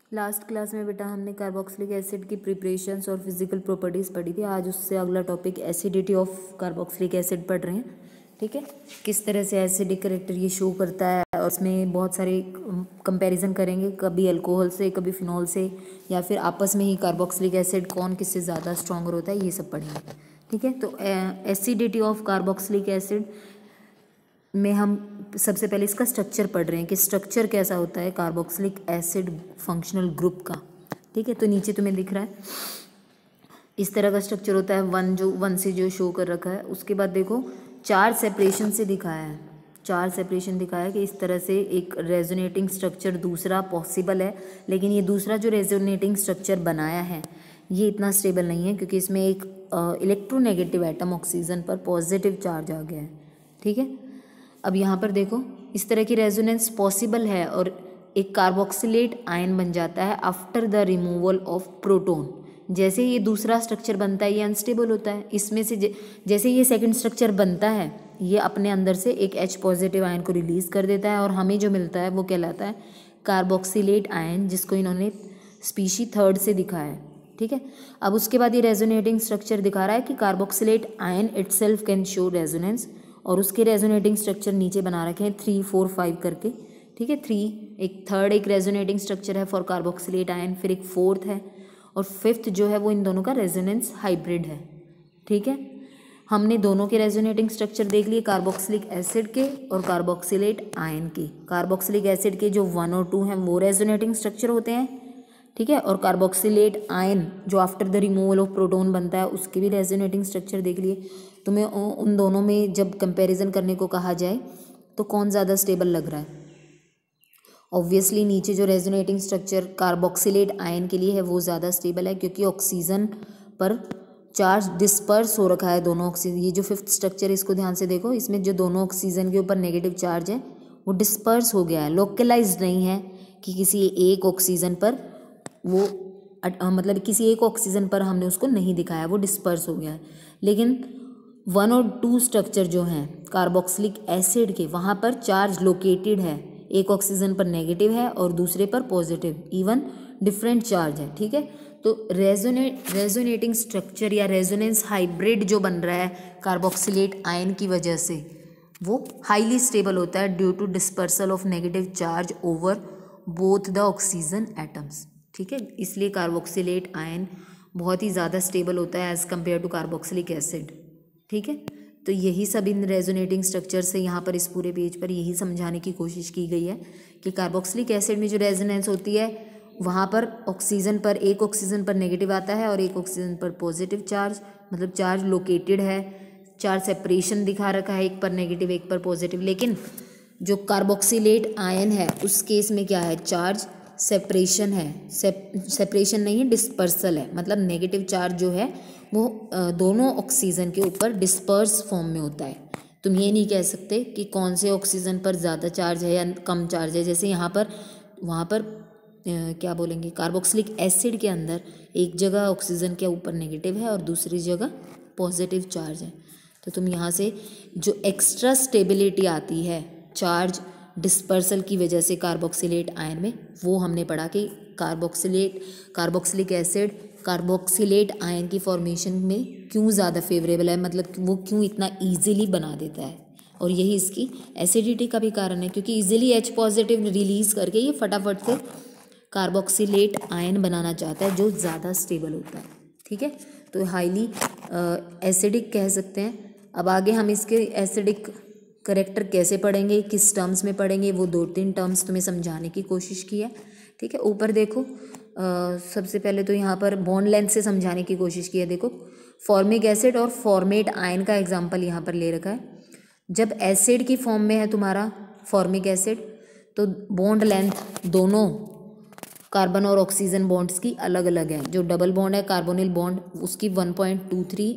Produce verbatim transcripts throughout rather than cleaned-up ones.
Last class में बेटा हमने कार्बोक्सिलिक एसिड की प्रिपरेशंस और फिजिकल प्रॉपर्टीज़ पढ़ी थी। आज उससे अगला topic acidity of carboxylic acid पढ़ रहे हैं। ठीक है, किस तरह से एसिडिक करेक्टर ये शो करता है और उसमें बहुत सारे कंपैरिजन करेंगे, कभी अल्कोहल से, कभी फिनॉल से, या फिर आपस में ही कार्बोक्सिलिक एसिड कौन किससे ज़्यादा स्ट्रॉन्गर होता है, ये सब पढ़ेंगे। ठीक है, तो एसिडिटी ऑफ कार्बोक्सिलिक एसिड में हम सबसे पहले इसका स्ट्रक्चर पढ़ रहे हैं कि स्ट्रक्चर कैसा होता है कार्बोक्सिलिक एसिड फंक्शनल ग्रुप का। ठीक है, तो नीचे तुम्हें दिख रहा है इस तरह का स्ट्रक्चर होता है, वन जो वन से जो शो कर रखा है। उसके बाद देखो चार सेपरेशन से दिखाया है, चार सेपरेशन दिखाया है कि इस तरह से एक रेजोनेटिंग स्ट्रक्चर दूसरा पॉसिबल है, लेकिन ये दूसरा जो रेजोनेटिंग स्ट्रक्चर बनाया है ये इतना स्टेबल नहीं है क्योंकि इसमें एक इलेक्ट्रोनेगेटिव एटम ऑक्सीजन पर पॉजिटिव चार्ज आ गया है। ठीक है, अब यहाँ पर देखो इस तरह की रेजोनेंस पॉसिबल है और एक कार्बोक्सिलेट आयन बन जाता है after the removal of proton. जैसे ये दूसरा स्ट्रक्चर बनता है ये अनस्टेबल होता है। इसमें से जैसे ये सेकंड स्ट्रक्चर बनता है ये अपने अंदर से एक H पॉजिटिव आयन को रिलीज कर देता है और हमें जो मिलता है वो कहलाता है कार्बोक्सिलेट आयन, जिसको इन्होंने स्पीशी थर्ड से दिखाया है। ठीक है, अब उसके बाद ये रेजोनेटिंग स्ट्रक्चर दिखा रहा है कि carboxylate ion itself can show resonance, और उसके रेजोनेटिंग स्ट्रक्चर नीचे बना रखे हैं थ्री फोर फाइव करके। ठीक है, थ्री एक थर्ड एक रेजोनेटिंग स्ट्रक्चर है फॉर कार्बोक्सिलेट आयन, फिर एक फोर्थ है और फिफ्थ जो है वो इन दोनों का रेजोनेंस हाइब्रिड है। ठीक है, हमने दोनों के रेजोनेटिंग स्ट्रक्चर देख लिए, कार्बोक्सिलिक एसिड के और कार्बोक्सिलेट आयन के। कार्बोक्सिलिक एसिड के जो वन और टू हैं वो रेजोनेटिंग स्ट्रक्चर होते हैं। ठीक है, और कार्बोक्सिलेट आयन जो after the removal of proton बनता है उसके भी रेजोनेटिंग स्ट्रक्चर देख लिए। तुम्हें उन दोनों में जब कंपैरिजन करने को कहा जाए तो कौन ज़्यादा स्टेबल लग रहा है? ऑब्वियसली नीचे जो रेजोनेटिंग स्ट्रक्चर कार्बोक्सिलेट आयन के लिए है वो ज़्यादा स्टेबल है क्योंकि ऑक्सीजन पर चार्ज डिस्पर्स हो रखा है दोनों ऑक्सीजन। ये जो फिफ्थ स्ट्रक्चर है इसको ध्यान से देखो, इसमें जो दोनों ऑक्सीजन के ऊपर नेगेटिव चार्ज है वो डिस्पर्स हो गया है, लोकलाइज्ड नहीं है कि किसी एक ऑक्सीजन पर वो आ, मतलब किसी एक ऑक्सीजन पर हमने उसको नहीं दिखाया, वो डिस्पर्स हो गया है। लेकिन वन और टू स्ट्रक्चर जो हैं कार्बोक्सिलिक एसिड के, वहाँ पर चार्ज लोकेटेड है, एक ऑक्सीजन पर नेगेटिव है और दूसरे पर पॉजिटिव, इवन डिफरेंट चार्ज है। ठीक है, तो रेजोनेट रेजोनेटिंग स्ट्रक्चर या रेजोनेंस हाइब्रिड जो बन रहा है कार्बोक्सिलेट आयन की वजह से वो हाईली स्टेबल होता है due to dispersal of negative charge over both the oxygen atoms. ठीक है, इसलिए कार्बोक्सिलेट आयन बहुत ही ज़्यादा स्टेबल होता है as compare to carboxylic acid. ठीक है, तो यही सब इन रेजोनेटिंग स्ट्रक्चर से यहाँ पर इस पूरे पेज पर यही समझाने की कोशिश की गई है कि कार्बोक्सिलिक एसिड में जो रेजोनेंस होती है वहाँ पर ऑक्सीजन पर एक ऑक्सीजन पर नेगेटिव आता है और एक ऑक्सीजन पर पॉजिटिव चार्ज, मतलब चार्ज लोकेटेड है, चार्ज सेपरेशन दिखा रखा है, एक पर नेगेटिव एक पर पॉजिटिव। लेकिन जो कार्बोक्सिलेट आयन है उस केस में क्या है, चार्ज सेपरेशन है, सेप सेपरेशन नहीं है, डिस्पर्सल है, मतलब नेगेटिव चार्ज जो है वो दोनों ऑक्सीजन के ऊपर डिस्पर्स फॉर्म में होता है। तुम ये नहीं कह सकते कि कौन से ऑक्सीजन पर ज़्यादा चार्ज है या कम चार्ज है। जैसे यहाँ पर वहाँ पर क्या बोलेंगे, कार्बोक्सिलिक एसिड के अंदर एक जगह ऑक्सीजन के ऊपर नेगेटिव है और दूसरी जगह पॉजिटिव चार्ज है। तो तुम यहाँ से जो एक्स्ट्रा स्टेबिलिटी आती है चार्ज डिस्पर्सल की वजह से कार्बोक्सिलेट आयन में, वो हमने पढ़ा कि carboxylate carboxylic acid carboxylate ion की फॉर्मेशन में क्यों ज़्यादा फेवरेबल है, मतलब वो क्यों इतना ईजिली बना देता है। और यही इसकी एसिडिटी का भी कारण है क्योंकि ईजिली H पॉजिटिव रिलीज करके ये फटाफट से कार्बोक्सिलेट आयन बनाना चाहता है जो ज़्यादा स्टेबल होता है। ठीक है, तो हाईली एसिडिक कह सकते हैं। अब आगे हम इसके एसिडिक करेक्टर कैसे पढ़ेंगे, किस टर्म्स में पढ़ेंगे, वो दो तीन टर्म्स तुम्हें समझाने की कोशिश की है। ठीक है, ऊपर देखो आ, सबसे पहले तो यहाँ पर बॉन्ड लेंथ से समझाने की कोशिश की है। देखो फॉर्मिक एसिड और फॉर्मेट आयन का एग्जांपल यहाँ पर ले रखा है। जब एसिड की फॉर्म में है तुम्हारा फॉर्मिक एसिड तो बॉन्ड लेंथ दोनों कार्बन और ऑक्सीजन बॉन्ड्स की अलग अलग है। जो डबल बॉन्ड है कार्बोनिल बॉन्ड उसकी वन पॉइंट टू थ्री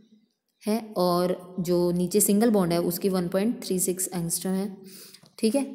है और जो नीचे सिंगल बॉन्ड है उसकी one point three six angstrom है। ठीक है,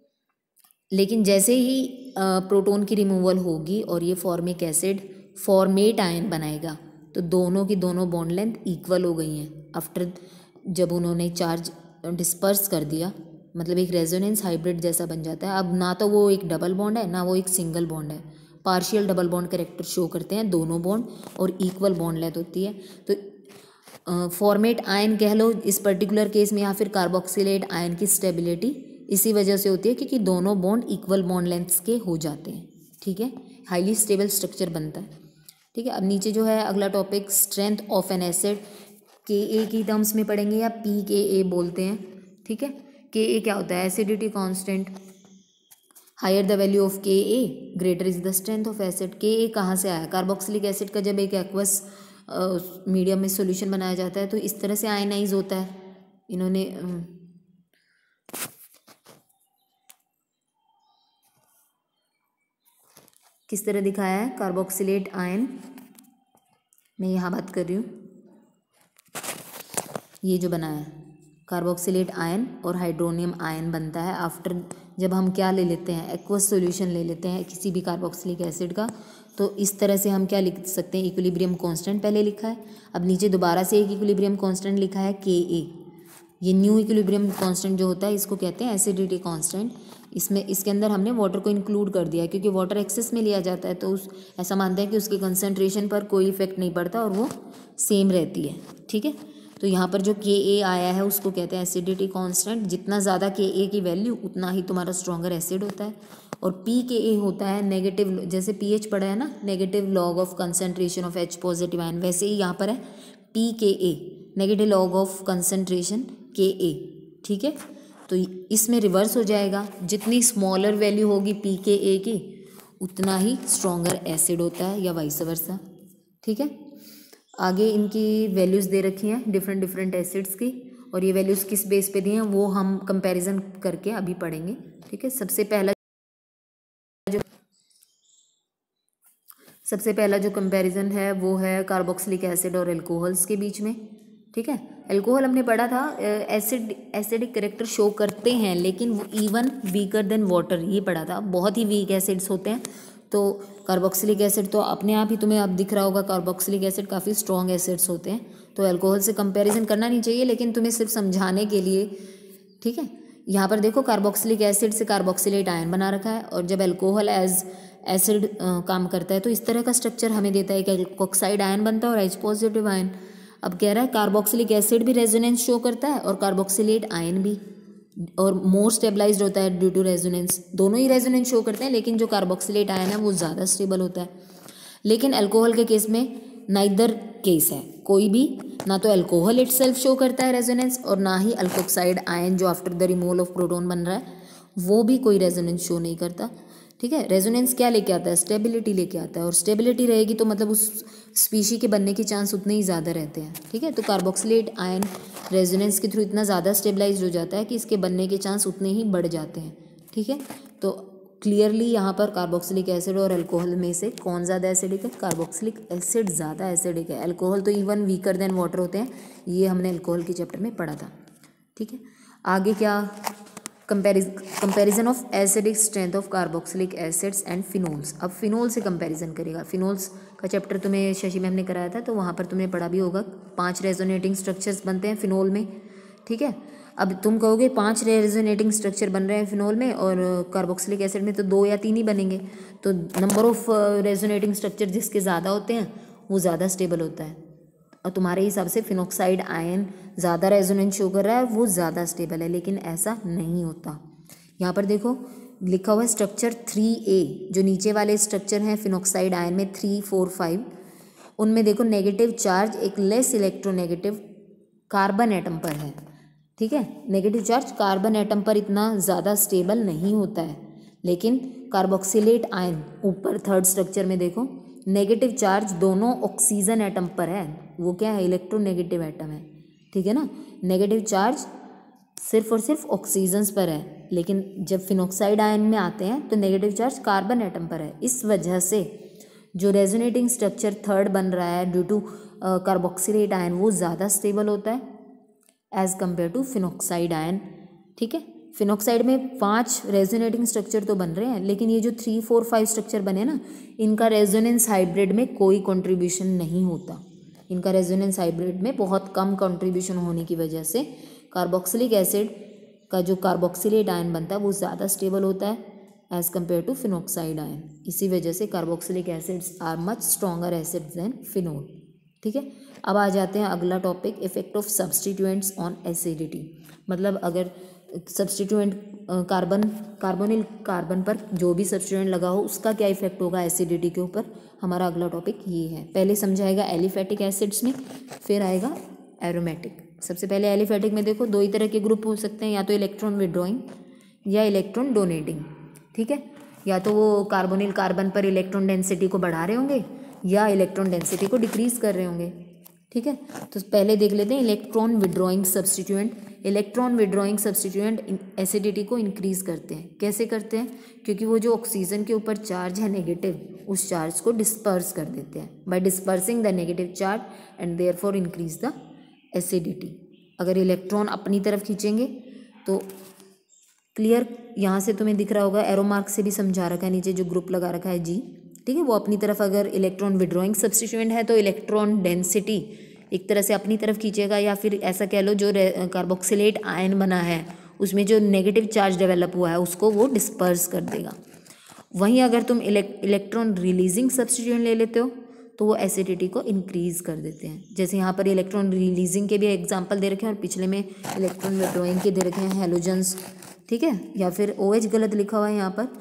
लेकिन जैसे ही प्रोटोन की रिमूवल होगी और ये फॉर्मिक एसिड फॉर्मेट आयन बनाएगा तो दोनों की दोनों बॉन्ड लेंथ इक्वल हो गई हैं आफ्टर जब उन्होंने चार्ज डिस्पर्स कर दिया, मतलब एक रेजोनेंस हाइब्रिड जैसा बन जाता है। अब ना तो वो एक डबल बॉन्ड है ना वो एक सिंगल बॉन्ड है, partial double bond character show करते हैं दोनों बॉन्ड, और इक्वल बॉन्ड लेंथ होती है। तो फॉर्मेट आयन कह लो इस पर्टिकुलर केस में, या फिर कार्बोक्सिलेट आयन की स्टेबिलिटी इसी वजह से होती है क्योंकि दोनों बॉन्ड इक्वल बॉन्ड लेंथ्स के हो जाते हैं, ठीक है, हाईली स्टेबल स्ट्रक्चर बनता है, ठीक है। अब नीचे जो है अगला topic strength of an acid, K A की टर्म्स में पढ़ेंगे या पी के ए बोलते हैं, ठीक है। के ए क्या होता है? Acidity constant, higher the value of K A greater is the strength of acid. K A कहाँ से आया? कार्बोक्सिलिक एसिड का जब एक एक्वस मीडियम में सॉल्यूशन बनाया जाता है तो इस तरह से आयनाइज होता है। इन्होंने किस तरह दिखाया है? कार्बोक्सिलेट आयन, मैं यहाँ बात कर रही हूँ, ये जो बनाया है कार्बोक्सिलेट आयन और हाइड्रोनियम आयन बनता है आफ्टर, जब हम क्या ले लेते हैं, एक्वस सॉल्यूशन ले लेते हैं किसी भी कार्बोक्सिलिक एसिड का। तो इस तरह से हम क्या लिख सकते हैं? इक्विलिब्रियम कांस्टेंट पहले लिखा है, अब नीचे दोबारा से एक इक्विलिब्रियम कांस्टेंट लिखा है के ए। ये न्यू इक्विलिब्रियम कांस्टेंट जो होता है इसको कहते हैं एसिडिटी कांस्टेंट। इसमें इसके अंदर हमने वाटर को इंक्लूड कर दिया है क्योंकि वाटर एक्सेस में लिया जाता है तो उस ऐसा मानते हैं कि उसकी कंसंट्रेशन पर कोई इफेक्ट नहीं पड़ता और वो सेम रहती है, ठीक है। तो यहाँ पर जो के ए आया है उसको कहते हैं एसिडिटी कांस्टेंट। जितना ज़्यादा के ए की वैल्यू उतना ही तुम्हारा स्ट्रॉन्गर एसिड होता है। और पी के ए होता है नेगेटिव, जैसे पी एच पढ़ा है ना, negative log of concentration of H positive ion, वैसे ही यहाँ पर है P K A, negative log of concentration K A, ठीक है। तो इसमें रिवर्स हो जाएगा, जितनी स्मॉलर वैल्यू होगी पी के ए की उतना ही स्ट्रॉन्गर एसिड होता है, या वाइस वर्सा, ठीक है। आगे इनकी वैल्यूज़ दे रखी हैं डिफरेंट डिफरेंट एसिड्स की, और ये वैल्यूज़ किस बेस पे दी हैं वो हम कंपैरिजन करके अभी पढ़ेंगे, ठीक है। सबसे पहला जो सबसे पहला जो कंपैरिजन है वो है कार्बोक्सिलिक एसिड और एल्कोहल्स के बीच में, ठीक है। एल्कोहल हमने पढ़ा था एसिड एसिडिक कैरेक्टर शो करते हैं लेकिन वो इवन वीकर देन वाटर, ये पढ़ा था। बहुत ही वीक एसिड्स होते हैं। तो कार्बोक्सिलिक एसिड तो अपने आप ही तुम्हें अब दिख रहा होगा, कार्बोक्सिलिक एसिड काफ़ी स्ट्रॉन्ग एसिड्स होते हैं, तो एल्कोहल से कंपैरिजन करना नहीं चाहिए, लेकिन तुम्हें सिर्फ समझाने के लिए, ठीक है। यहाँ पर देखो कार्बोक्सिलिक एसिड से कार्बोक्सिलेट आयन बना रखा है, और जब एल्कोहल एज एसिड काम करता है तो इस तरह का स्ट्रक्चर हमें देता है कि एल्कोक्साइड आयन बनता है और एच पॉजिटिव आयन। अब कह रहा है कार्बोक्सिलिक एसिड भी रेजोनेंस शो करता है और कार्बोक्सिलेट आयन भी, और मोर स्टेबलाइज्ड होता है ड्यू टू रेजोनेंस। दोनों ही रेजोनेंस शो करते हैं लेकिन जो कार्बोक्सिलेट आयन है वो ज़्यादा स्टेबल होता है। लेकिन अल्कोहल के केस में नाइदर केस है, कोई भी, ना तो अल्कोहल इटसेल्फ शो करता है रेजोनेंस और ना ही अल्कोक्साइड आयन जो after the removal of proton बन रहा है वो भी कोई रेजोनेंस शो नहीं करता, ठीक है। रेजोनेंस क्या लेके आता है? स्टेबिलिटी लेके आता है, और स्टेबिलिटी रहेगी तो मतलब उस स्पीशी के बनने के चांस उतने ही ज़्यादा रहते हैं, ठीक है। तो कार्बोक्सिलेट आयन रेजोनेंस के थ्रू इतना ज़्यादा स्टेबलाइज हो जाता है कि इसके बनने के चांस उतने ही बढ़ जाते हैं, ठीक है। तो क्लियरली यहाँ पर कार्बोक्सिलिक एसिड और अल्कोहल में से कौन ज़्यादा एसिडिक है? कार्बोक्सिलिक एसिड ज़्यादा एसिडिक है। अल्कोहल तो इवन वीकर देन वाटर होते हैं, ये हमने अल्कोहल के चैप्टर में पढ़ा था, ठीक है। आगे क्या? Comparison of acidic strength of carboxylic acids and phenols. अब फिनोल से कंपैरिजन करेगा। फिनोल्स का चैप्टर तुम्हें शशि मैम ने कराया था तो वहाँ पर तुमने पढ़ा भी होगा। पांच रेजोनेटिंग स्ट्रक्चर्स बनते हैं फिनोल में, ठीक है। अब तुम कहोगे पांच रेजोनेटिंग स्ट्रक्चर बन रहे हैं फिनोल में और कार्बोक्सिलिक एसिड में तो दो या तीन ही बनेंगे। तो नंबर ऑफ रेजोनेटिंग स्ट्रक्चर जिसके ज़्यादा होते हैं वो ज़्यादा स्टेबल होता है, और तुम्हारे हिसाब से फिनोक्साइड आयन ज़्यादा रेजोनेंस शो कर रहा है और वो ज़्यादा स्टेबल है, लेकिन ऐसा नहीं होता। यहाँ पर देखो लिखा हुआ है स्ट्रक्चर थ्री ए, जो नीचे वाले स्ट्रक्चर हैं फिनोक्साइड आयन में थ्री फोर फाइव, उनमें देखो नेगेटिव चार्ज एक लेस इलेक्ट्रोनेगेटिव कार्बन एटम पर है, ठीक है। नेगेटिव चार्ज कार्बन एटम पर इतना ज़्यादा स्टेबल नहीं होता है, लेकिन कार्बोक्सिलेट आयन ऊपर थर्ड स्ट्रक्चर में देखो नेगेटिव चार्ज दोनों ऑक्सीजन एटम पर है। वो क्या है? इलेक्ट्रोनेगेटिव एटम है, ठीक है ना। नेगेटिव चार्ज सिर्फ और सिर्फ ऑक्सीजन पर है, लेकिन जब फिनोक्साइड आयन में आते हैं तो नेगेटिव चार्ज कार्बन एटम पर है। इस वजह से जो रेजोनेटिंग स्ट्रक्चर थर्ड बन रहा है ड्यू टू कार्बोक्सिलेट आयन वो ज़्यादा स्टेबल होता है as compare to phenoxide ion, ठीक है। फिनोक्साइड में पांच रेजोनेटिंग स्ट्रक्चर तो बन रहे हैं, लेकिन ये जो थ्री फोर फाइव स्ट्रक्चर बने ना, इनका रेजोनेंस हाइब्रिड में कोई कंट्रीब्यूशन नहीं होता। इनका रेजोनेंस हाइब्रिड में बहुत कम कंट्रीब्यूशन होने की वजह से कार्बोक्सिलिक एसिड का जो कार्बोक्सिलेट आयन बनता है वो ज़्यादा स्टेबल होता है as compare to phenoxide ion. इसी वजह से carboxylic acids are much stronger acids than phenol. ठीक है, अब आ जाते हैं अगला topic, effect of substituents on acidity. मतलब अगर सब्सटीट्यूएंट कार्बन कार्बोनिल कार्बन पर जो भी सब्सटीट्यूएंट लगा हो उसका क्या इफेक्ट होगा एसिडिटी के ऊपर, हमारा अगला टॉपिक ये है। पहले समझाएगा एलिफेटिक एसिड्स में, फिर आएगा एरोमेटिक। सबसे पहले एलिफेटिक में देखो दो ही तरह के ग्रुप हो सकते हैं, या तो इलेक्ट्रॉन विड्रॉइंग या इलेक्ट्रॉन डोनेटिंग। ठीक है, या तो वो कार्बोनिल कार्बन पर इलेक्ट्रॉन डेंसिटी को बढ़ा रहे होंगे या इलेक्ट्रॉन डेंसिटी को डिक्रीज कर रहे होंगे। ठीक है, तो पहले देख लेते हैं electron withdrawing substituent. Electron withdrawing substituent acidity को इंक्रीज करते हैं। कैसे करते हैं? क्योंकि वो जो ऑक्सीजन के ऊपर चार्ज है नेगेटिव, उस चार्ज को डिस्पर्स कर देते हैं by dispersing the negative charge and therefore increase the acidity. अगर इलेक्ट्रॉन अपनी तरफ खींचेंगे तो क्लियर, यहाँ से तुम्हें दिख रहा होगा, एरो मार्क से भी समझा रखा है, नीचे जो ग्रुप लगा रखा है जी। ठीक है, वो अपनी तरफ अगर इलेक्ट्रॉन विड्रॉइंग सब्सटीट्यूएंट है तो इलेक्ट्रॉन डेंसिटी एक तरह से अपनी तरफ खींचेगा, या फिर ऐसा कह लो जो कार्बोक्सिलेट आयन बना है उसमें जो नेगेटिव चार्ज डेवलप हुआ है उसको वो डिस्पर्स कर देगा। वहीं अगर तुम इलेक्ट्रॉन रिलीजिंग सब्सटीट्यूएंट ले लेते हो तो वो एसिडिटी को इंक्रीज कर देते हैं। जैसे यहाँ पर इलेक्ट्रॉन रिलीजिंग के भी एग्जाम्पल दे रखे हैं और पिछले में इलेक्ट्रॉन विड्रॉइंग के दे रखे हैं, हेलोजन्स। ठीक है, या फिर ओ एच गलत लिखा हुआ है यहाँ पर,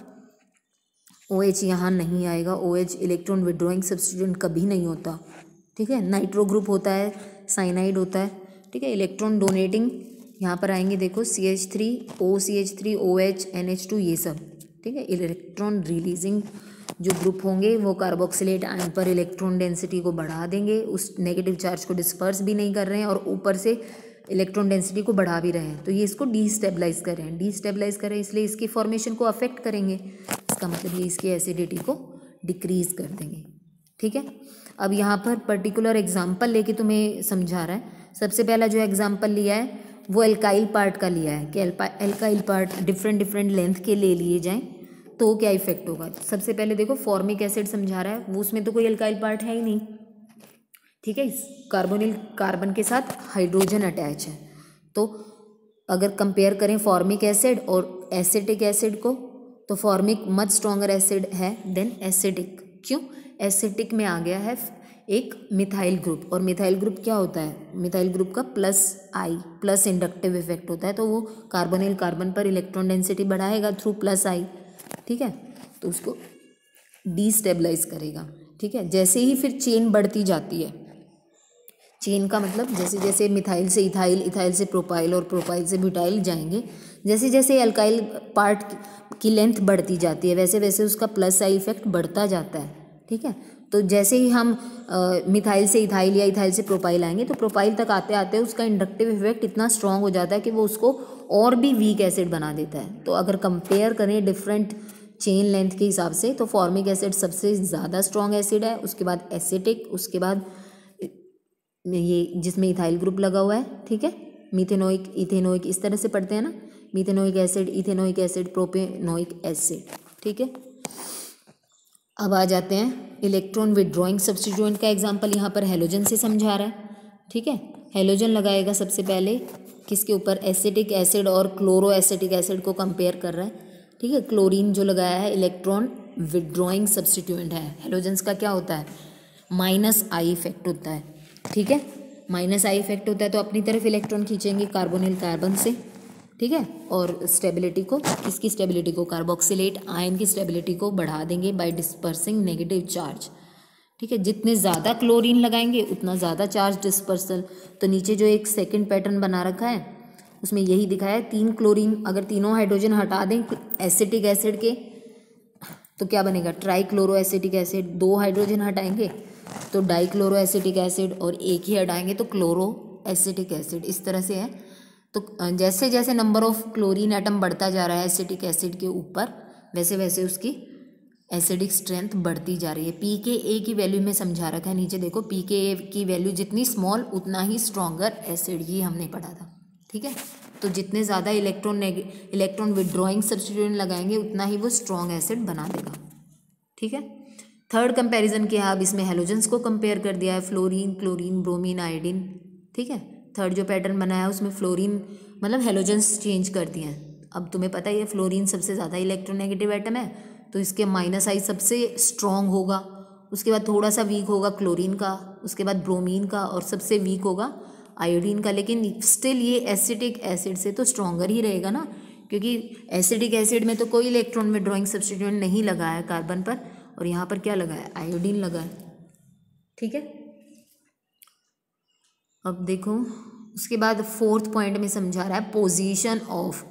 ओ एच यहाँ नहीं आएगा। O H electron withdrawing substituent कभी नहीं होता। ठीक है, नाइट्रो ग्रुप होता है, साइनाइड होता है। ठीक है, इलेक्ट्रॉन डोनेटिंग यहाँ पर आएंगे, देखो C H three O C H three O H N H two ये सब। ठीक है, इलेक्ट्रॉन रिलीजिंग जो ग्रुप होंगे वो कार्बोक्सिलेट आयन पर इलेक्ट्रॉन डेंसिटी को बढ़ा देंगे, उस नेगेटिव चार्ज को डिस्पर्स भी नहीं कर रहे हैं और ऊपर से इलेक्ट्रॉन डेंसिटी को बढ़ा भी रहे हैं, तो ये इसको डीस्टेबलाइज कर रहे हैं। डीस्टेबलाइज कर रहे हैं इसलिए इसकी फॉर्मेशन को अफेक्ट करेंगे, इसका मतलब ये इसकी एसिडिटी को डिक्रीज कर देंगे। ठीक है, अब यहाँ पर पर्टिकुलर एग्जाम्पल लेके तुम्हें समझा रहा है। सबसे पहला जो एग्जाम्पल लिया है वो एल्काइल पार्ट का लिया है कि alkyl part different different length के ले लिए जाएं तो क्या इफेक्ट होगा। सबसे पहले देखो फॉर्मिक एसिड समझा रहा है, वो उसमें तो कोई एल्काइल पार्ट है ही नहीं। ठीक है, कार्बोनिल कार्बन के साथ हाइड्रोजन अटैच है, तो अगर कंपेयर करें फॉर्मिक एसिड और एसिटिक एसिड को तो फॉर्मिक मच स्ट्रॉन्गर एसिड है देन एसिडिक। क्यों? एसिटिक में आ गया है एक मिथाइल ग्रुप, और मिथाइल ग्रुप क्या होता है? मिथाइल ग्रुप का plus I plus inductive effect होता है, तो वो कार्बोनिल कार्बन पर इलेक्ट्रॉन डेंसिटी बढ़ाएगा थ्रू प्लस आई। ठीक है, तो उसको डीस्टेबलाइज करेगा। ठीक है, जैसे ही फिर चेन बढ़ती जाती है, चेन का मतलब जैसे जैसे मिथाइल से इथाइल, इथाइल से प्रोपाइल और प्रोपाइल से ब्यूटाइल जाएंगे, जैसे जैसे अल्काइल पार्ट की लेंथ बढ़ती जाती है वैसे वैसे उसका प्लस आई इफेक्ट बढ़ता जाता है। ठीक है, तो जैसे ही हम आ, मिथाइल से इथाइल या इथाइल से प्रोपाइल आएंगे तो प्रोपाइल तक आते आते उसका इंडक्टिव इफेक्ट इतना स्ट्रांग हो जाता है कि वो उसको और भी वीक एसिड बना देता है। तो अगर कंपेयर करें डिफरेंट चेन लेंथ के हिसाब से तो फॉर्मिक एसिड सबसे ज़्यादा स्ट्रॉन्ग एसिड है, उसके बाद एसिटिक, उसके बाद ये जिसमें इथाइल ग्रुप लगा हुआ है। ठीक है, मीथेनोइक, इथेनोइक, इस तरह से पढ़ते हैं ना, methanoic acid, ethanoic acid, propanoic acid. ठीक है, अब आ जाते हैं इलेक्ट्रॉन विड्रॉइंग सब्सटीट्यूएंट का एग्जांपल यहाँ पर हेलोजन से समझा रहा है। ठीक है, हेलोजन लगाएगा सबसे पहले किसके ऊपर? एसिटिक एसिड और क्लोरो एसिटिक एसिड को कंपेयर कर रहा है। ठीक है, क्लोरीन जो लगाया है इलेक्ट्रॉन विड्रॉइंग सब्सटीट्यूएंट है। हेलोजन्स का क्या होता है? माइनस आई इफेक्ट होता है। ठीक है, माइनस आई इफेक्ट होता है तो अपनी तरफ इलेक्ट्रॉन खींचेंगे कार्बोनिल कार्बन से। ठीक है, और स्टेबिलिटी को, किसकी स्टेबिलिटी को? कार्बोक्सिलेट आयन की स्टेबिलिटी को बढ़ा देंगे बाय डिस्पर्सिंग नेगेटिव चार्ज। ठीक है, जितने ज़्यादा क्लोरीन लगाएंगे उतना ज़्यादा चार्ज डिस्पर्सल। तो नीचे जो एक सेकंड पैटर्न बना रखा है उसमें यही दिखाया है, तीन क्लोरीन, अगर तीनों हाइड्रोजन हटा दें एसिटिक एसिड के तो क्या बनेगा? Tri chloro acetic acid. दो हाइड्रोजन हटाएंगे तो डाई क्लोरो एसिटिक एसिड, और एक ही हटाएंगे तो क्लोरो एसिटिक एसिड। इस तरह से है। तो जैसे जैसे नंबर ऑफ क्लोरीन एटम बढ़ता जा रहा है एसिटिक एसिड के ऊपर वैसे वैसे उसकी एसिडिक स्ट्रेंथ बढ़ती जा रही है। पी के ए की वैल्यू में समझा रखा है, नीचे देखो, पी के ए की वैल्यू जितनी स्मॉल उतना ही स्ट्रॉन्गर एसिड, ये हमने पढ़ा था। ठीक है, तो जितने ज़्यादा इलेक्ट्रॉन इलेक्ट्रॉन विड्रॉइंग सब्सटीट्यूएंट लगाएंगे उतना ही वो स्ट्रॉन्ग एसिड बना देगा। ठीक है, थर्ड कंपैरिजन किया, अब इसमें हेलोजन्स को कंपेयर कर दिया है, फ्लोरीन, क्लोरीन, ब्रोमीन, आयोडीन। ठीक है, थर्ड जो पैटर्न बनाया है उसमें फ्लोरीन मतलब हेलोजन्स चेंज कर दिए हैं। अब तुम्हें पता ही है फ्लोरीन सबसे ज़्यादा इलेक्ट्रोनेगेटिव एटम है, तो इसके माइनस आई सबसे स्ट्रॉन्ग होगा, उसके बाद थोड़ा सा वीक होगा क्लोरीन का, उसके बाद ब्रोमीन का, और सबसे वीक होगा आयोडीन का। लेकिन स्टिल ये एसिडिक एसिड से तो स्ट्रॉन्गर ही रहेगा ना, क्योंकि एसिडिक एसिड में तो कोई इलेक्ट्रॉन विड्रॉइंग सब्स्टिट्यूएंट नहीं लगा है कार्बन पर, और यहाँ पर क्या लगा है, आयोडीन लगा है। ठीक है, अब देखो उसके बाद फोर्थ पॉइंट में समझा रहा है position of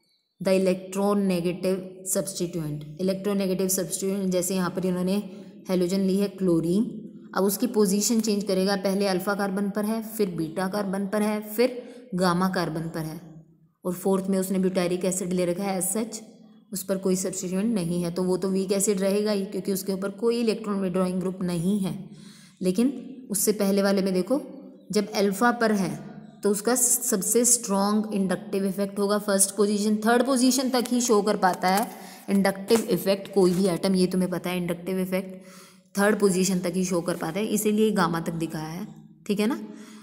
the electron negative substituent. Electron negative substituent जैसे यहाँ पर इन्होंने हेलोजन ली है क्लोरीन, अब उसकी पोजीशन चेंज करेगा, पहले अल्फा कार्बन पर है, फिर बीटा कार्बन पर है, फिर गामा कार्बन पर है, और फोर्थ में उसने ब्यूटारिक एसिड ले रखा है एज सच, उस पर कोई सब्स्टिट्यूएंट नहीं है, तो वो तो वीक एसिड रहेगा ही, क्योंकि उसके ऊपर कोई इलेक्ट्रॉन विड्रॉइंग ग्रुप नहीं है। लेकिन उससे पहले वाले में देखो, जब अल्फा पर है तो उसका सबसे स्ट्रॉन्ग इंडक्टिव इफेक्ट होगा फर्स्ट पोजीशन, थर्ड पोजीशन तक ही शो कर पाता है इंडक्टिव इफेक्ट कोई भी एटम, ये तुम्हें पता है इंडक्टिव इफेक्ट थर्ड पोजीशन तक ही शो कर पाता है, इसीलिए गामा तक दिखाया है। ठीक है ना,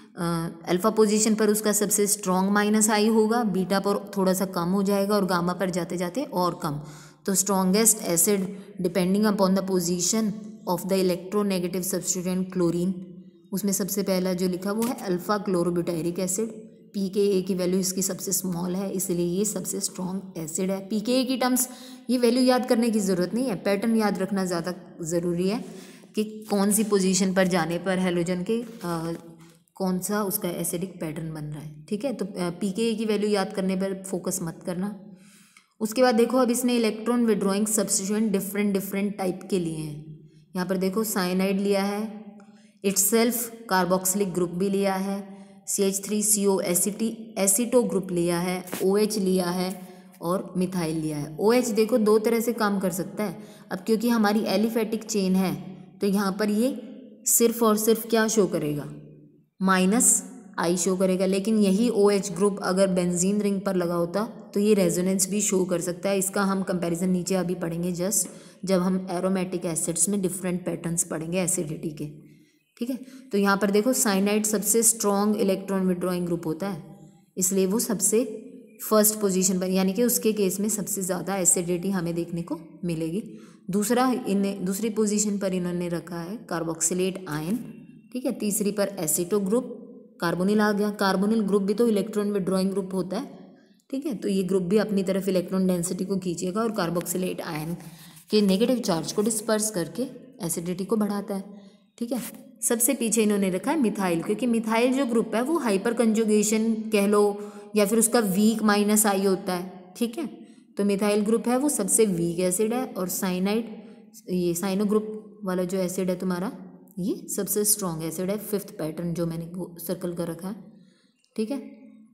अल्फा पोजीशन पर उसका सबसे स्ट्रॉन्ग माइनस आई होगा, बीटा पर थोड़ा सा कम हो जाएगा, और गामा पर जाते जाते और कम। तो strongest acid depending upon the position of the electronegative substituent chlorine, उसमें सबसे पहला जो लिखा वो है alpha क्लोरोब्यूटारिक acid. P K A की वैल्यू इसकी सबसे स्मॉल है, इसलिए ये सबसे स्ट्रॉन्ग एसिड है। पी के ए की टर्म्स ये वैल्यू याद करने की ज़रूरत नहीं है, पैटर्न याद रखना ज़्यादा ज़रूरी है कि कौन सी पोजीशन पर जाने पर हेलोजन के आ, कौन सा उसका एसिडिक पैटर्न बन रहा है। ठीक है, तो पी के ए की वैल्यू याद करने पर फोकस मत करना। उसके बाद देखो, अब इसने electron withdrawing substituent different different type के लिए हैं। यहाँ पर देखो साइनाइड लिया है, इटसेल्फ कार्बोक्सिलिक ग्रुप भी लिया है, C H three C O एसिटी एसिटो ग्रुप लिया है, ओ एच लिया है, और मिथाइल लिया है। ओ एच देखो दो तरह से काम कर सकता है। अब क्योंकि हमारी एलिफेटिक चेन है तो यहाँ पर ये सिर्फ और सिर्फ क्या शो करेगा, माइनस आई शो करेगा। लेकिन यही ओ एच ग्रुप अगर बेंजीन रिंग पर लगा होता तो ये रेजोनेंस भी शो कर सकता है। इसका हम कंपैरिजन नीचे अभी पढ़ेंगे, जस्ट जब हम एरोमेटिक एसिड्स में डिफरेंट पैटर्न्स पढ़ेंगे एसिडिटी के। ठीक है, तो यहाँ पर देखो साइनाइड सबसे स्ट्रॉन्ग इलेक्ट्रॉन विड्रॉइंग ग्रुप होता है, इसलिए वो सबसे फर्स्ट पोजीशन पर, यानी कि उसके केस में सबसे ज़्यादा एसिडिटी हमें देखने को मिलेगी। दूसरा इन्हें दूसरी पोजीशन पर इन्होंने रखा है कार्बोक्सिलेट आयन। ठीक है, तीसरी पर एसिटो ग्रुप, कार्बोनिल आ गया। कार्बोनिल ग्रुप भी तो इलेक्ट्रॉन विड्रॉइंग ग्रुप होता है। ठीक है, तो ये ग्रुप भी अपनी तरफ इलेक्ट्रॉन डेंसिटी को खींचेगा और कार्बोक्सिलेट आयन के नेगेटिव चार्ज को डिस्पर्स करके एसिडिटी को बढ़ाता है। ठीक है, सबसे पीछे इन्होंने रखा है मिथाइल, क्योंकि मिथाइल जो ग्रुप है वो हाइपर कंजुगेशन कह लो या फिर उसका वीक माइनस आई होता है। ठीक है, तो मिथाइल ग्रुप है वो सबसे वीक एसिड है, और साइनाइड ये साइनो ग्रुप वाला जो एसिड है तुम्हारा ये सबसे स्ट्रॉन्ग एसिड है, फिफ्थ पैटर्न जो मैंने वो सर्कल कर रखा है। ठीक है,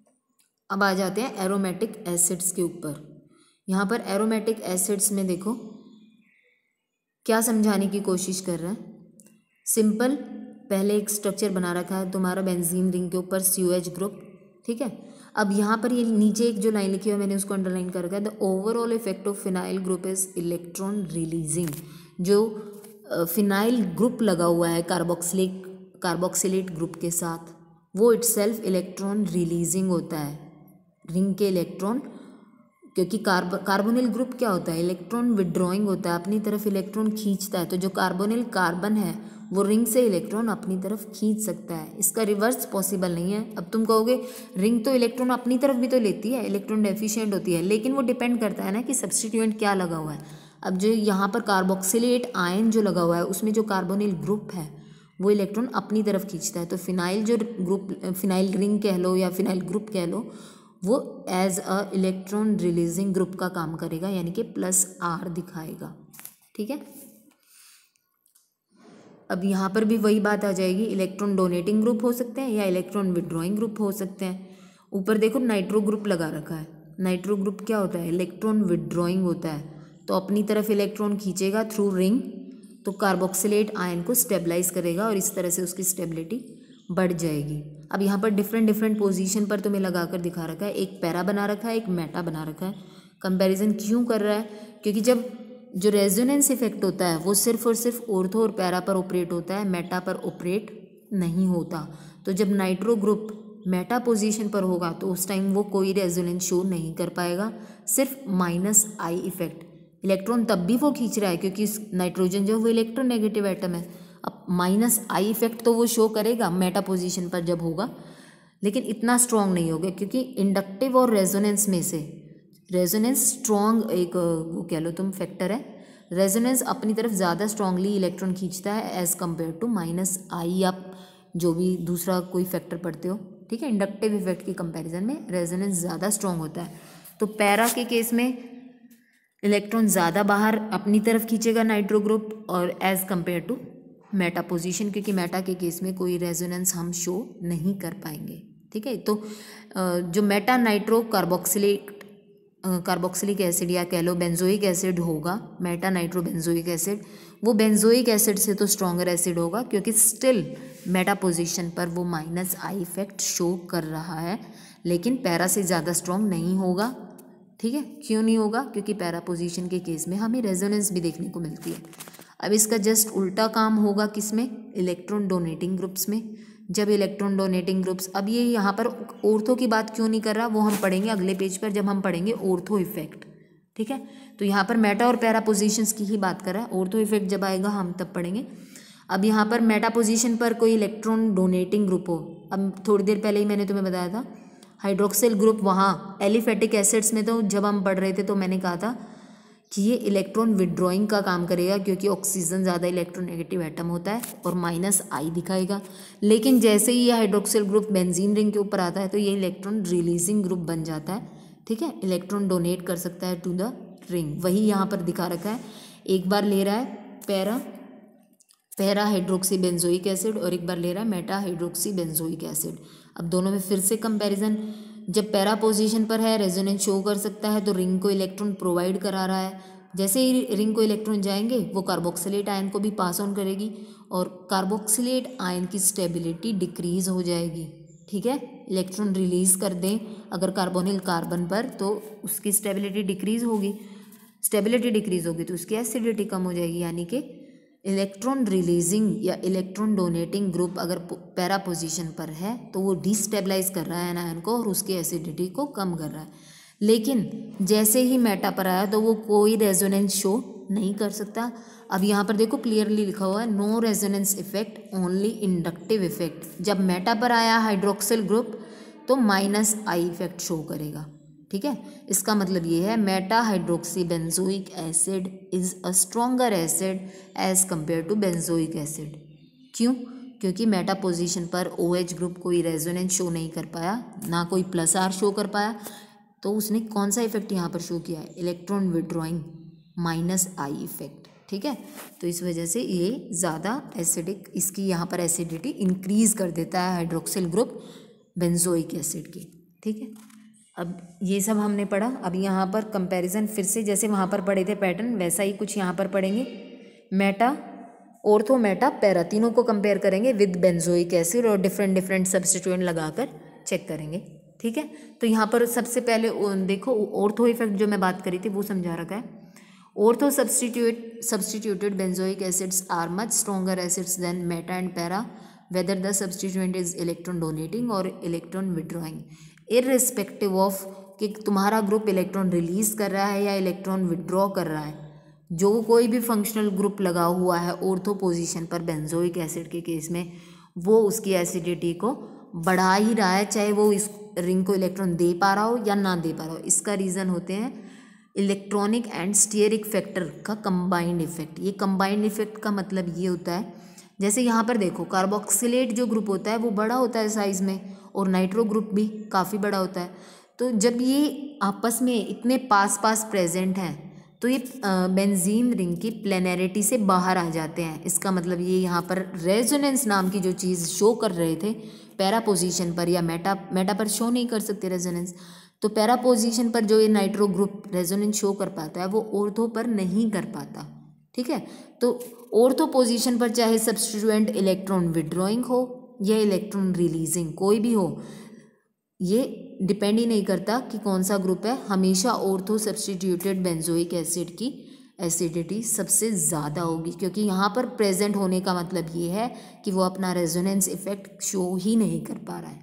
अब आ जाते हैं एरोमेटिक एसिड्स के ऊपर। यहाँ पर एरोमेटिक एसिड्स में देखो क्या समझाने की कोशिश कर रहा है। सिंपल, पहले एक स्ट्रक्चर बना रखा है तुम्हारा बेंजीन रिंग के ऊपर सी ओ एच ग्रुप। ठीक है, अब यहाँ पर ये नीचे एक जो लाइन लिखी है मैंने उसको अंडरलाइन कर रखा है, the overall effect of phenyl group is electron releasing. जो फिनाइल ग्रुप लगा हुआ है कार्बोक्सिलिक कार्बोक्सिलेट ग्रुप के साथ, वो इटसेल्फ इलेक्ट्रॉन रिलीजिंग होता है, रिंग के इलेक्ट्रॉन। क्योंकि कार्ब कार्बोनिल ग्रुप क्या होता है, इलेक्ट्रॉन विड्रॉइंग होता है, अपनी तरफ इलेक्ट्रॉन खींचता है। तो जो कार्बोनिल कार्बन है वो रिंग से इलेक्ट्रॉन अपनी तरफ खींच सकता है, इसका रिवर्स पॉसिबल नहीं है। अब तुम कहोगे रिंग तो इलेक्ट्रॉन अपनी तरफ भी तो लेती है, इलेक्ट्रॉन डेफिशिएंट होती है, लेकिन वो डिपेंड करता है ना कि सब्स्टिट्यूएंट क्या लगा हुआ है। अब जो यहाँ पर कार्बोक्सिलेट आयन जो लगा हुआ है उसमें जो कार्बोनिल ग्रुप है वो इलेक्ट्रॉन अपनी तरफ खींचता है। तो फिनाइल जो ग्रुप फिनाइल रिंग कह लो या फिनाइल ग्रुप कह लो, वो as a electron releasing group का काम करेगा, यानी कि प्लस आर दिखाएगा। ठीक है, अब यहाँ पर भी वही बात आ जाएगी, इलेक्ट्रॉन डोनेटिंग ग्रुप हो सकते हैं या इलेक्ट्रॉन विड्रॉइंग ग्रुप हो सकते हैं। ऊपर देखो नाइट्रो ग्रुप लगा रखा है, नाइट्रो ग्रुप क्या होता है, इलेक्ट्रॉन विड्रॉइंग होता है, तो अपनी तरफ इलेक्ट्रॉन खींचेगा थ्रू रिंग, तो कार्बोक्सिलेट आयन को स्टेबलाइज करेगा और इस तरह से उसकी स्टेबिलिटी बढ़ जाएगी। अब यहाँ पर डिफरेंट डिफरेंट पोजीशन पर तुम्हें लगा कर दिखा रखा है, एक पैरा बना रखा है, एक मेटा बना रखा है। कंपैरिजन क्यों कर रहा है, क्योंकि जब जो रेजोनेंस इफेक्ट होता है वो सिर्फ और सिर्फ ऑर्थो और पैरा पर ऑपरेट होता है, मेटा पर ऑपरेट नहीं होता। तो जब नाइट्रो ग्रुप मेटा पोजीशन पर होगा तो उस टाइम वो कोई रेजोनेंस शो नहीं कर पाएगा, सिर्फ माइनस आई इफेक्ट। इलेक्ट्रॉन तब भी वो खींच रहा है क्योंकि नाइट्रोजन जो है वो इलेक्ट्रोनेगेटिव एटम है। अब माइनस आई इफेक्ट तो वो शो करेगा मेटा पोजीशन पर जब होगा, लेकिन इतना स्ट्रॉन्ग नहीं होगा क्योंकि इंडक्टिव और रेजोनेंस में से रेजोनेंस स्ट्रॉन्ग एक वो कह लो तुम फैक्टर है। रेजोनेंस अपनी तरफ ज़्यादा स्ट्रांगली इलेक्ट्रॉन खींचता है as compare to minus I, आप जो भी दूसरा कोई फैक्टर पढ़ते हो, ठीक है। इंडक्टिव इफेक्ट की कंपैरिजन में रेजोनेंस ज़्यादा स्ट्रॉन्ग होता है। तो पैरा के केस में इलेक्ट्रॉन ज़्यादा बाहर अपनी तरफ खींचेगा नाइट्रो ग्रुप और as compare to meta position, क्योंकि मेटा के केस में कोई रेजोनेंस हम शो नहीं कर पाएंगे, ठीक है। तो जो meta nitro carboxylate carboxylic acid या कह लो बेंजोइक एसिड होगा, मेटा नाइट्रो बेंजोइक एसिड, वो बेंजोइक एसिड से तो स्ट्रॉन्गर एसिड होगा क्योंकि स्टिल मेटा पोजीशन पर वो माइनस आई इफेक्ट शो कर रहा है, लेकिन पैरा से ज़्यादा स्ट्रॉन्ग नहीं होगा, ठीक है। क्यों नहीं होगा? क्योंकि पैरा पोजीशन के केस में हमें रेजोनेंस भी देखने को मिलती है। अब इसका जस्ट उल्टा काम होगा किसमें? इलेक्ट्रॉन डोनेटिंग ग्रुप्स में। जब इलेक्ट्रॉन डोनेटिंग ग्रुप्स, अब ये यहाँ पर ऑर्थो की बात क्यों नहीं कर रहा, वो हम पढ़ेंगे अगले पेज पर जब हम पढ़ेंगे ऑर्थो इफेक्ट, ठीक है। तो यहाँ पर मेटा और पैरा पोजीशंस की ही बात कर रहा है, ऑर्थो इफेक्ट जब आएगा हम तब पढ़ेंगे। अब यहाँ पर मेटा पोजीशन पर कोई इलेक्ट्रॉन डोनेटिंग ग्रुप हो, अब थोड़ी देर पहले ही मैंने तुम्हें बताया था हाइड्रोक्सिल ग्रुप वहाँ एलिफेटिक एसिड्स में, तो जब हम पढ़ रहे थे तो मैंने कहा था कि ये इलेक्ट्रॉन विड्रॉइंग का काम करेगा क्योंकि ऑक्सीजन ज़्यादा इलेक्ट्रोनेगेटिव एटम होता है और माइनस आई दिखाएगा। लेकिन जैसे ही ये हाइड्रोक्सिल ग्रुप बेंजीन रिंग के ऊपर आता है तो ये इलेक्ट्रॉन रिलीजिंग ग्रुप बन जाता है, ठीक है। इलेक्ट्रॉन डोनेट कर सकता है टू द रिंग, वही यहाँ पर दिखा रखा है। एक बार ले रहा है para para hydroxy benzoic acid और एक बार ले रहा है मेटा हाइड्रोक्सी बेंजोइक एसिड। अब दोनों में फिर से कंपैरिजन, जब पैरा पोजीशन पर है रेजोनेंस शो कर सकता है तो रिंग को इलेक्ट्रॉन प्रोवाइड करा रहा है। जैसे ही रिंग को इलेक्ट्रॉन जाएंगे वो कार्बोक्सिलेट आयन को भी पास ऑन करेगी और कार्बोक्सिलेट आयन की स्टेबिलिटी डिक्रीज हो जाएगी, ठीक है। इलेक्ट्रॉन रिलीज कर दें अगर कार्बोनिल कार्बन पर तो उसकी स्टेबिलिटी डिक्रीज होगी, स्टेबिलिटी डिक्रीज होगी तो उसकी एसिडिटी कम हो जाएगी, यानी कि इलेक्ट्रॉन रिलीजिंग या इलेक्ट्रॉन डोनेटिंग ग्रुप अगर पैरा पोजीशन पर है तो वो डिस्टेबलाइज कर रहा है आयन को और उसकी एसिडिटी को कम कर रहा है। लेकिन जैसे ही मेटा पर आया तो वो कोई रेजोनेंस शो नहीं कर सकता। अब यहाँ पर देखो क्लियरली लिखा हुआ है no resonance effect only inductive effect. जब मेटा पर आया हाइड्रोक्सिल ग्रुप तो माइनस आई इफेक्ट शो करेगा, ठीक है। इसका मतलब ये है meta hydroxy benzoic acid is a stronger acid as compare to benzoic acid. क्यों? क्योंकि मेटा पोजीशन पर ओ एच ग्रुप कोई रेजोनेंस शो नहीं कर पाया, ना कोई प्लस आर शो कर पाया, तो उसने कौन सा इफेक्ट यहाँ पर शो किया है? Electron withdrawing minus I effect, ठीक है। तो इस वजह से ये ज़्यादा एसिडिक, इसकी यहाँ पर एसिडिटी इंक्रीज कर देता है हाइड्रोक्सिल ग्रुप बेंजोइक एसिड की, ठीक है। अब ये सब हमने पढ़ा। अब यहाँ पर कंपैरिजन फिर से जैसे वहाँ पर पढ़े थे पैटर्न वैसा ही कुछ यहाँ पर पढ़ेंगे। मेटा, ऑर्थो, मेटा, पैरा तीनों को कंपेयर करेंगे विद बेंजोइक एसिड और डिफरेंट डिफरेंट सब्स्टिट्यूएंट लगाकर चेक करेंगे, ठीक है। तो यहाँ पर सबसे पहले देखो ऑर्थो इफेक्ट जो मैं बात करी थी वो समझा रखा है। Ortho substitute substituted benzoic acids are much stronger acids than meta and para whether the substituent is electron donating और इलेक्ट्रॉन विड्रॉइंग, इररिस्पेक्टिव ऑफ कि तुम्हारा ग्रुप इलेक्ट्रॉन रिलीज कर रहा है या इलेक्ट्रॉन विड्रॉ कर रहा है। जो कोई भी फंक्शनल ग्रुप लगा हुआ है ऑर्थो पोजीशन पर बेंजोइक एसिड के केस में, वो उसकी एसिडिटी को बढ़ा ही रहा है, चाहे वो इस रिंग को इलेक्ट्रॉन दे पा रहा हो या ना दे पा रहा हो। इसका रीज़न होते हैं इलेक्ट्रॉनिक एंड स्टीयरिक फैक्टर का कंबाइंड इफेक्ट। ये कंबाइंड इफेक्ट का मतलब ये होता है, जैसे यहाँ पर देखो कार्बोक्सिलेट जो ग्रुप होता है वो बड़ा होता है साइज़ में और नाइट्रो ग्रुप भी काफ़ी बड़ा होता है। तो जब ये आपस में इतने पास पास प्रेजेंट हैं तो ये बेंजीन रिंग की प्लेनैरिटी से बाहर आ जाते हैं। इसका मतलब ये यहाँ पर रेजोनेंस नाम की जो चीज़ शो कर रहे थे पैरा पोजीशन पर या मेटा मेटा पर शो नहीं कर सकते रेजोनेंस, तो पैरा पोजीशन पर जो ये नाइट्रो ग्रुप रेजोनेंस शो कर पाता है वो ऑर्थो पर नहीं कर पाता, ठीक है। तो ऑर्थो पोजीशन पर चाहे सब्स्टिट्यूएंट इलेक्ट्रॉन विड्रॉइंग हो या इलेक्ट्रॉन रिलीजिंग, कोई भी हो, ये डिपेंड ही नहीं करता कि कौन सा ग्रुप है। हमेशा ऑर्थो सब्स्टिट्यूटेड बेंजोइक एसिड की एसिडिटी सबसे ज़्यादा होगी, क्योंकि यहाँ पर प्रेजेंट होने का मतलब ये है कि वो अपना रेजोनेंस इफेक्ट शो ही नहीं कर पा रहा है,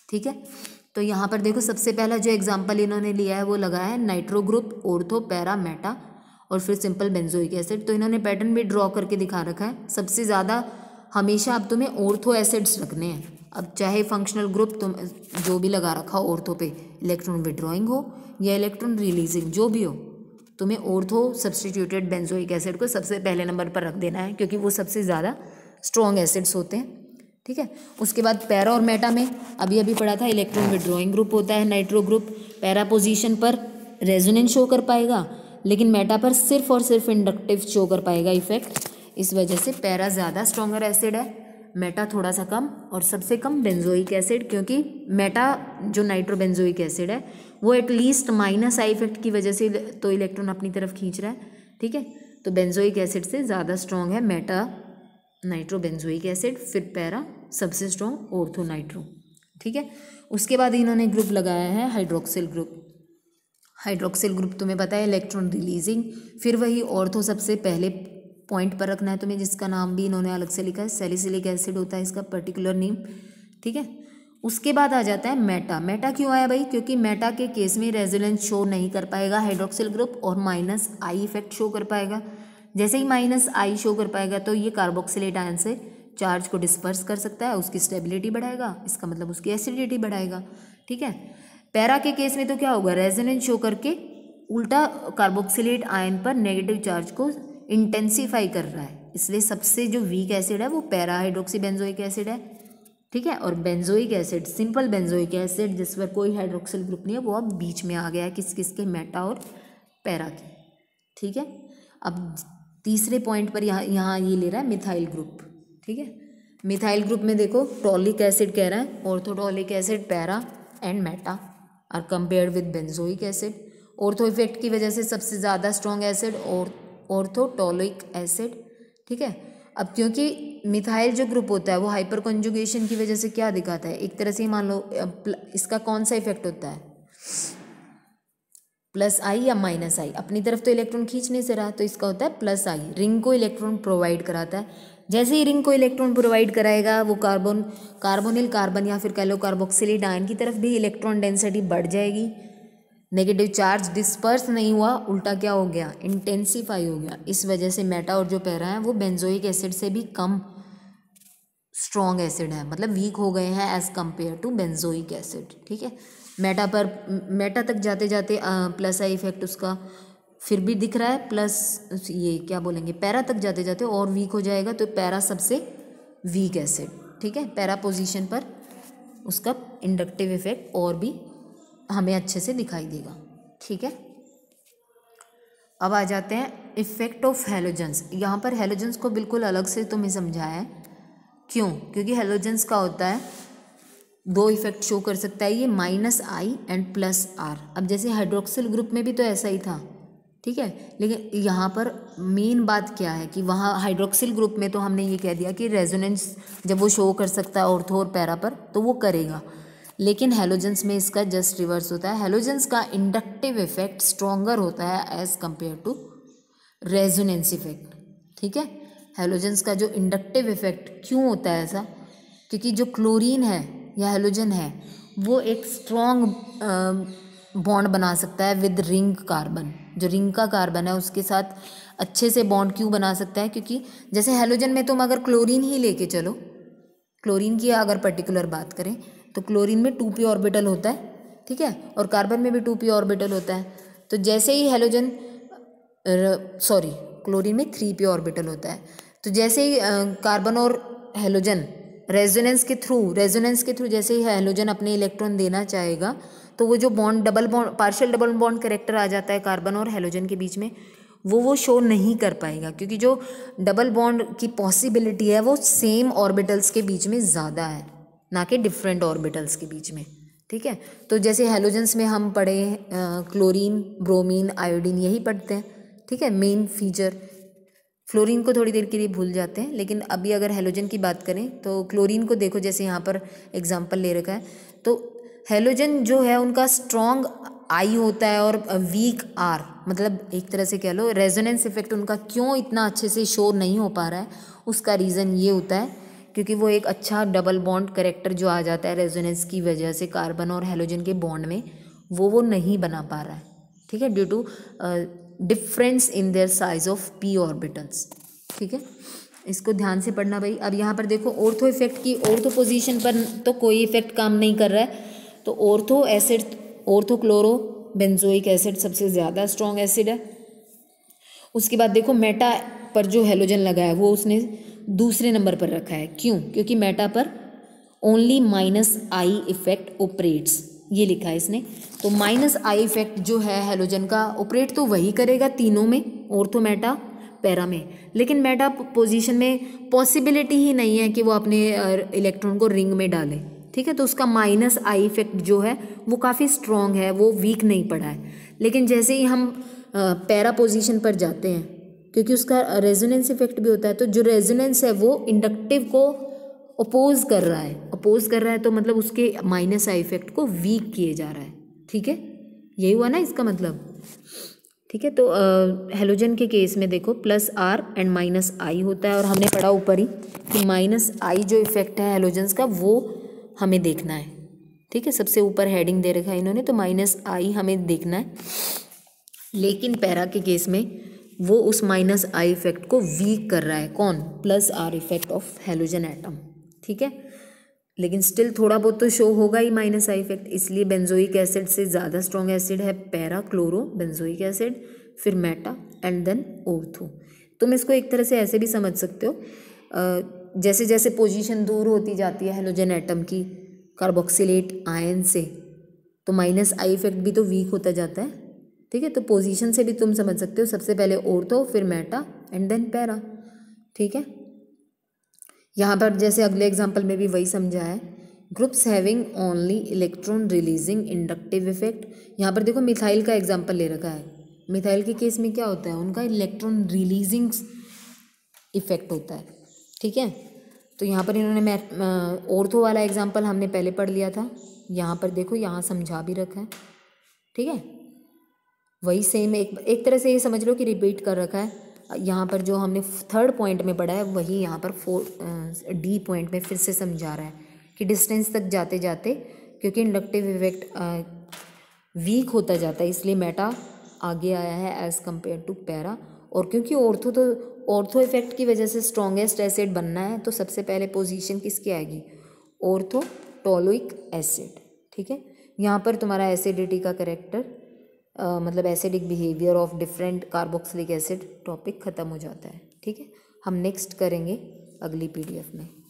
ठीक है। तो यहाँ पर देखो सबसे पहला जो एग्जाम्पल इन्होंने लिया है वो लगाया है nitro group, ortho, para, meta और फिर सिंपल बेंजोइक एसिड। तो इन्होंने पैटर्न भी ड्रॉ करके दिखा रखा है। सबसे ज़्यादा हमेशा अब तुम्हें ऑर्थो एसिड्स रखने हैं। अब चाहे फंक्शनल ग्रुप तुम जो भी लगा रखा हो ऑर्थो पे, इलेक्ट्रॉन विड्रॉइंग हो या इलेक्ट्रॉन रिलीजिंग, जो भी हो, तुम्हें ऑर्थो सब्सटीट्यूटेड बेंजोइक एसिड को सबसे पहले नंबर पर रख देना है, क्योंकि वो सबसे ज़्यादा स्ट्रॉन्ग एसिड्स होते हैं। ठीक है। उसके बाद पैरा और मेटा में अभी अभी पढ़ा था, इलेक्ट्रॉन विड्रॉइंग ग्रुप होता है नाइट्रो ग्रुप। पैरा पोजीशन पर रेजोनेंस शो कर पाएगा, लेकिन मेटा पर सिर्फ और सिर्फ इंडक्टिव शो कर पाएगा इफेक्ट। इस वजह से पैरा ज़्यादा स्ट्रॉन्गर एसिड है, मेटा थोड़ा सा कम, और सबसे कम बेंजोइक एसिड, क्योंकि मेटा जो नाइट्रो बेंजोइक एसिड है वो एटलीस्ट माइनस आई इफेक्ट की वजह से तो इलेक्ट्रॉन अपनी तरफ खींच रहा है। ठीक है। तो बेंजोइक एसिड से ज़्यादा स्ट्रॉन्ग है मेटा नाइट्रो बेंजोइक एसिड, फिर पैरा सबसे स्ट्रॉन्ग ऑर्थो नाइट्रो। ठीक है। उसके बाद इन्होंने ग्रुप लगाया है हाइड्रोक्सिल ग्रुप। हाइड्रोक्सिल ग्रुप तुम्हें पता है इलेक्ट्रॉन रिलीजिंग। फिर वही ऑर्थो सबसे पहले पॉइंट पर रखना है तुम्हें, जिसका नाम भी इन्होंने अलग से लिखा है, सैलिसिलिक एसिड होता है इसका पर्टिकुलर नेम। ठीक है। उसके बाद आ जाता है मेटा। मेटा क्यों आया भाई? क्योंकि मेटा के केस में रेजोनेंस शो नहीं कर पाएगा हाइड्रोक्सिल ग्रुप और माइनस आई इफेक्ट शो कर पाएगा। जैसे ही माइनस आई शो कर पाएगा तो ये कार्बोक्सिलेट आयन से चार्ज को डिस्पर्स कर सकता है, उसकी स्टेबिलिटी बढ़ाएगा, इसका मतलब उसकी एसिडिटी बढ़ाएगा। ठीक है। पैरा के केस में तो क्या होगा, रेजोनेंस शो करके उल्टा कार्बोक्सिलेट आयन पर नेगेटिव चार्ज को इंटेंसीफाई कर रहा है, इसलिए सबसे जो वीक एसिड है वो पैरा हाइड्रोक्सी बेंजोइक एसिड है। ठीक है। और benzoic acid, simple benzoic acid जिस पर कोई हाइड्रोक्सिल ग्रुप नहीं है, वो अब बीच में आ गया है किस किस के, मेटा और पैरा के। ठीक है। अब तीसरे पॉइंट पर यहाँ यहाँ ये ले रहा है मिथाइल ग्रुप। ठीक है। मिथाइल ग्रुप में देखो टॉलिक एसिड कह रहा है, ortho toluic acid, para and meta are compared with benzoic acid. Ortho effect की वजह से सबसे ज़्यादा स्ट्रॉन्ग एसिड और ऑर्थोटॉलिक एसिड। ठीक है। अब क्योंकि मिथाइल जो ग्रुप होता है वो हाइपर कॉन्जुगेशन की वजह से क्या दिखाता है, एक तरह से मान लो इसका कौन सा इफेक्ट होता है, प्लस आई या माइनस आई। अपनी तरफ तो इलेक्ट्रॉन खींच नहीं से रहा, तो इसका होता है प्लस आई, रिंग को इलेक्ट्रॉन प्रोवाइड कराता है। जैसे ही रिंग को इलेक्ट्रॉन प्रोवाइड कराएगा वो कार्बन कार्बोनिल कार्बन या फिर कह लो कार्बोक्सिलेट आयन की तरफ भी इलेक्ट्रॉन डेंसिटी बढ़ जाएगी। नेगेटिव चार्ज डिस्पर्स नहीं हुआ, उल्टा क्या हो गया, इंटेंसीफाई हो गया। इस वजह से मेटा और जो पैरा है वो बेंजोइक एसिड से भी कम स्ट्रॉन्ग एसिड है, मतलब वीक हो गए हैं as compare to benzoic acid. ठीक है। मेटा पर मेटा तक जाते जाते प्लस आई इफेक्ट उसका फिर भी दिख रहा है, प्लस ये क्या बोलेंगे, पैरा तक जाते जाते और वीक हो जाएगा, तो पैरा सबसे वीक एसिड। ठीक है। पैरा पोजीशन पर उसका इंडक्टिव इफेक्ट और भी हमें अच्छे से दिखाई देगा। ठीक है। अब आ जाते हैं इफेक्ट ऑफ हेलोजेंस। यहाँ पर हेलोजेंस को बिल्कुल अलग से तुम्हें समझाया है। क्यों? क्योंकि हेलोजेंस का होता है दो इफेक्ट शो कर सकता है ये, minus I and plus R. अब जैसे हाइड्रोक्सिल ग्रुप में भी तो ऐसा ही था। ठीक है। लेकिन यहाँ पर मेन बात क्या है कि वहाँ हाइड्रोक्सिल ग्रुप में तो हमने ये कह दिया कि रेजोनेंस जब वो शो कर सकता है ऑर्थो और पैरा पर तो वो करेगा, लेकिन हेलोजेंस में इसका जस्ट रिवर्स होता है। हेलोजेंस का इंडक्टिव इफेक्ट स्ट्रॉन्गर होता है as compare to resonance effect. ठीक है। हेलोजेंस का जो इंडक्टिव इफेक्ट क्यों होता है ऐसा, क्योंकि जो क्लोरीन है या हेलोजन है वो एक स्ट्रॉन्ग बॉन्ड बना सकता है विद रिंग कार्बन। जो रिंग का कार्बन है उसके साथ अच्छे से बॉन्ड क्यों बना सकता है, क्योंकि जैसे हेलोजन में तुम अगर क्लोरीन ही लेके चलो, क्लोरीन की अगर पर्टिकुलर बात करें तो क्लोरीन में टू पी ऑर्बिटल होता है। ठीक है। और कार्बन में भी टू पी ऑर्बिटल होता है। तो जैसे ही हेलोजन, सॉरी क्लोरीन में थ्री पी ऑर्बिटल होता है। तो जैसे ही कार्बन और हेलोजन रेजोनेंस के थ्रू रेजोनेंस के थ्रू जैसे ही हेलोजन अपने इलेक्ट्रॉन देना चाहेगा तो वो जो bond double bond partial double bond character आ जाता है कार्बन और हेलोजन के बीच में, वो वो शो नहीं कर पाएगा, क्योंकि जो डबल बॉन्ड की पॉसिबिलिटी है वो सेम ऑर्बिटल्स के बीच में ज़्यादा है, ना कि डिफरेंट ऑर्बिटल्स के बीच में। ठीक है। तो जैसे हेलोजेंस में हम पढ़े क्लोरीन, ब्रोमीन, आयोडीन, यही पढ़ते हैं। ठीक है। मेन फीचर फ्लोरीन को थोड़ी देर के लिए भूल जाते हैं, लेकिन अभी अगर हेलोजन की बात करें तो क्लोरीन को देखो, जैसे यहाँ पर एग्जांपल ले रखा है, तो हेलोजन जो है उनका स्ट्रॉन्ग आई होता है और वीक आर, मतलब एक तरह से कह लो रेजोनेंस इफेक्ट उनका क्यों इतना अच्छे से शो नहीं हो पा रहा है, उसका रीज़न ये होता है क्योंकि वो एक अच्छा डबल बॉन्ड करेक्टर जो आ जाता है रेजोनेंस की वजह से कार्बन और हेलोजन के बॉन्ड में, वो वो नहीं बना पा रहा है, ठीक है, due to difference in their size of P orbitals, ठीक है। इसको ध्यान से पढ़ना भाई। अब यहाँ पर देखो ऑर्थो इफेक्ट की, ऑर्थो पोजीशन पर तो कोई इफेक्ट काम नहीं कर रहा है, तो ortho acid, ortho chloro benzoic acid सबसे ज़्यादा स्ट्रॉन्ग एसिड है। उसके बाद देखो मेटा पर जो हेलोजन लगा है वो उसने दूसरे नंबर पर रखा है, क्यों? क्योंकि मेटा पर only minus I effect operates, ये लिखा है इसने। तो माइनस आई इफेक्ट जो है हेलोजन का ऑपरेट तो वही करेगा तीनों में, ऑर्थो मेटा पैरा में, लेकिन मेटा पोजीशन में पॉसिबिलिटी ही नहीं है कि वो अपने इलेक्ट्रॉन को रिंग में डाले, ठीक है। तो उसका माइनस आई इफेक्ट जो है वो काफ़ी स्ट्रॉन्ग है, वो वीक नहीं पड़ा है। लेकिन जैसे ही हम पैरा पोजीशन पर जाते हैं, क्योंकि उसका रेजोनेंस इफेक्ट भी होता है, तो जो रेजोनेंस है वो इंडक्टिव को अपोज कर रहा है, अपोज कर रहा है तो मतलब उसके माइनस आई इफेक्ट को वीक किए जा रहा है, ठीक है। यही हुआ ना इसका मतलब, ठीक है। तो हेलोजन के केस में देखो plus R and minus I होता है, और हमने पढ़ा ऊपर ही कि माइनस आई जो इफेक्ट है हेलोजन्स का वो हमें देखना है, ठीक है। सबसे ऊपर हेडिंग दे रखा है इन्होंने, तो माइनस आई हमें देखना है। लेकिन पैरा के केस में वो उस माइनस आई इफेक्ट को वीक कर रहा है, कौन? Plus R effect of halogen atom, ठीक है। लेकिन स्टिल थोड़ा बहुत तो शो होगा ही माइनस आई इफेक्ट, इसलिए बेंजोइक एसिड से ज़्यादा स्ट्रॉन्ग एसिड है पैरा क्लोरो बेंजोइक एसिड, फिर मेटा एंड देन ऑर्थो। तुम इसको एक तरह से ऐसे भी समझ सकते हो, जैसे जैसे पोजीशन दूर होती जाती है हेलोजन एटम की कार्बोक्सिलेट आयन से, तो माइनस आई इफेक्ट भी तो वीक होता जाता है, ठीक है। तो पोजीशन से भी तुम समझ सकते हो, सबसे पहले ऑर्थो फिर मेटा एंड देन पैरा, ठीक है। यहाँ पर जैसे अगले एग्जाम्पल में भी वही समझा है, groups having only electron releasing inductive effect. यहाँ पर देखो मिथाइल का एग्जाम्पल ले रखा है, मिथाइल के केस में क्या होता है, उनका इलेक्ट्रॉन रिलीजिंग इफेक्ट होता है, ठीक है। तो यहाँ पर इन्होंने ऑर्थो वाला एग्जाम्पल हमने पहले पढ़ लिया था, यहाँ पर देखो यहाँ समझा भी रखा है, ठीक है। वही सेम एक एक तरह से ये समझ लो कि रिपीट कर रखा है। यहाँ पर जो हमने थर्ड पॉइंट में पढ़ा है वही यहाँ पर फोर डी पॉइंट में फिर से समझा रहा है कि डिस्टेंस तक जाते जाते, क्योंकि इंडक्टिव इफेक्ट वीक होता जाता है, इसलिए मेटा आगे आया है एज़ कम्पेयर टू पैरा। और क्योंकि ऑर्थो तो ऑर्थो इफेक्ट की वजह से स्ट्रॉन्गेस्ट एसिड बनना है, तो सबसे पहले पोजीशन किसकी आएगी? ऑर्थो टोलोइक एसिड, ठीक है। यहाँ पर तुम्हारा एसिडिटी का करेक्टर Uh, मतलब acidic behaviour of different carboxylic acid topic ख़त्म हो जाता है, ठीक है। हम नेक्स्ट करेंगे अगली पीडीएफ में।